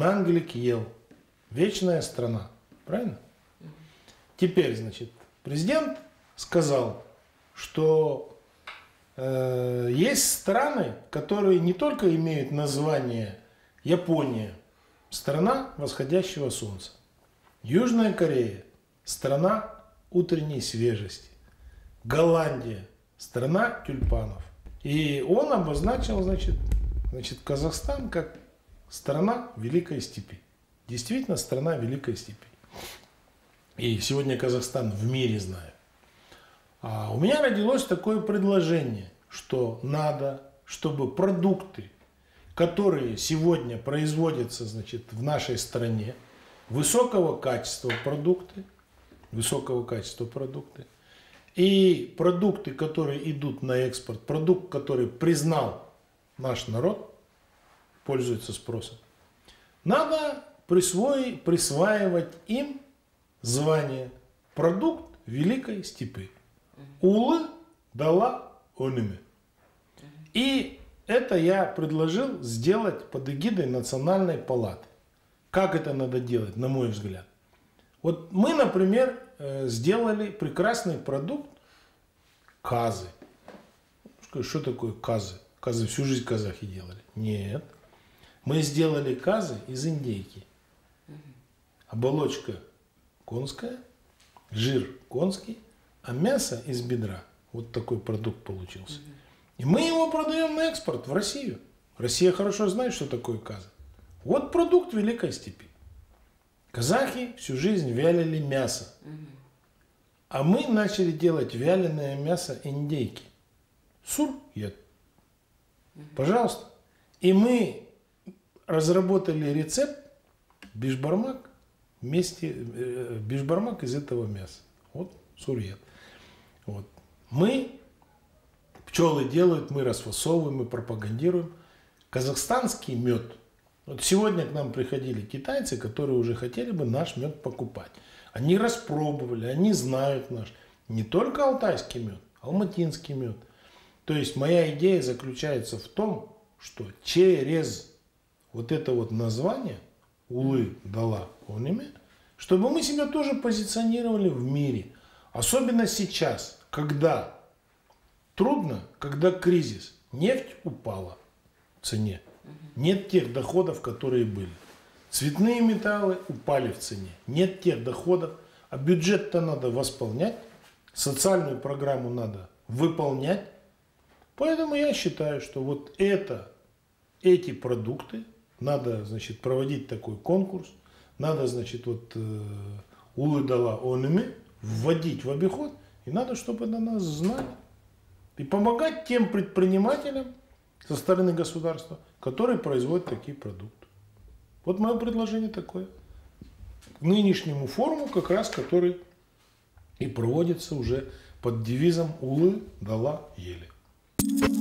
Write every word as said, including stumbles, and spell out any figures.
Манглик ел. Вечная страна. Правильно? Теперь, значит, президент сказал, что э, есть страны, которые не только имеют название Япония, страна восходящего солнца. Южная Корея, страна утренней свежести. Голландия, страна тюльпанов. И он обозначил, значит, значит, Казахстан как страна Великой Степи. Действительно, страна Великой Степи. И сегодня Казахстан в мире знает. А у меня родилось такое предложение, что надо, чтобы продукты, которые сегодня производятся, значит, в нашей стране, высокого качества продукты, высокого качества продукты, и продукты, которые идут на экспорт, продукт, который признал наш народ, пользуется спросом, надо присвоить, присваивать им звание продукт Великой Степи. Улы дала оныме. И это я предложил сделать под эгидой Национальной палаты. Как это надо делать, на мой взгляд? Вот мы, например, сделали прекрасный продукт казы. Что такое казы? Казы всю жизнь казахи делали. Нет. Мы сделали казы из индейки. Оболочка конская, жир конский, а мясо из бедра. Вот такой продукт получился. И мы его продаем на экспорт в Россию. Россия хорошо знает, что такое каза. Вот продукт Великой Степи. Казахи всю жизнь вялили мясо. А мы начали делать вяленое мясо индейки. Сур ед. Пожалуйста. И мы разработали рецепт бишбармак вместе, э, бишбармак из этого мяса. Вот сур ед. Вот. Мы, пчелы делают, мы расфасовываем, мы пропагандируем. Казахстанский мед. Вот сегодня к нам приходили китайцы, которые уже хотели бы наш мед покупать. Они распробовали, они знают наш. Не только алтайский мед, алматинский мед. То есть моя идея заключается в том, что через вот это вот название улы дала оныме, чтобы мы себя тоже позиционировали в мире. Особенно сейчас, когда трудно, когда кризис, нефть упала в цене. Нет тех доходов, которые были. Цветные металлы упали в цене. Нет тех доходов. А бюджет-то надо восполнять. Социальную программу надо выполнять. Поэтому я считаю, что вот это, эти продукты, надо, значит, проводить такой конкурс. Надо, значит, вот э, улы дала оныме вводить в обиход. И надо, чтобы на нас знали. И помогать тем предпринимателям со стороны государства, которые производят такие продукты. Вот мое предложение такое. К нынешнему форуму, как раз который и проводится уже под девизом «Улы дала ели».